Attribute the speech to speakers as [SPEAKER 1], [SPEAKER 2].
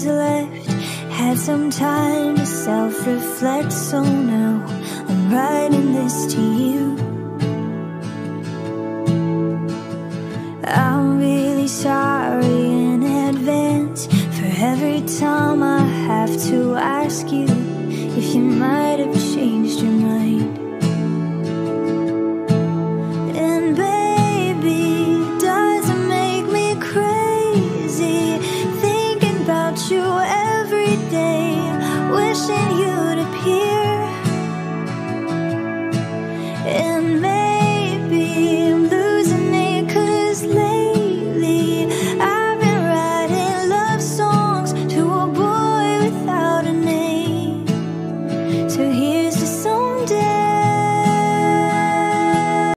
[SPEAKER 1] days left, had some time to self-reflect. So now I'm writing this to you. I'm really sorry in advance for every time I have to ask you if you might have changed your mind. And baby, does it make me crazy thinking about you every day, wishing you